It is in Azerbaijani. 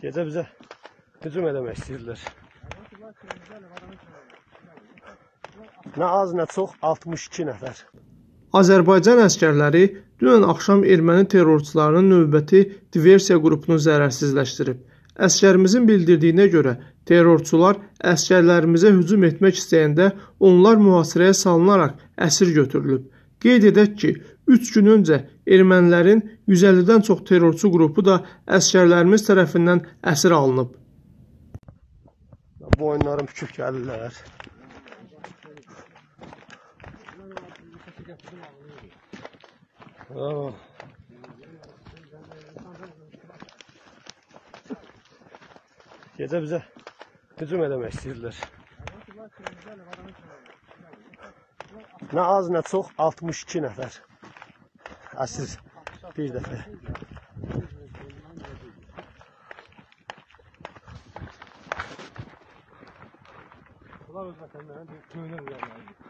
Gecə bizə hücum eləmək istəyirlər. Nə az, nə çox 62 nəfər. Azərbaycan əskərləri dünən axşam erməni terrorçularının növbəti diversiya qrupunu zərərsizləşdirib. Əskərimizin bildirdiyinə görə terrorçular əskərlərimizə hücum etmək istəyəndə onlar mühasirəyə salınaraq əsir götürülüb. Qeyd edək ki, 3 gün öncə ermənilərin 150-dən çox terrorçu qrupu da əskərlərimiz tərəfindən əsir alınıb. Boyunlarım büküb gəlirlər. Gecə bizə hücum eləmək istəyirlər. Nə az, nə çox 62 nəfər. Əsir bir dəfə. Bunlar öz vətənlərini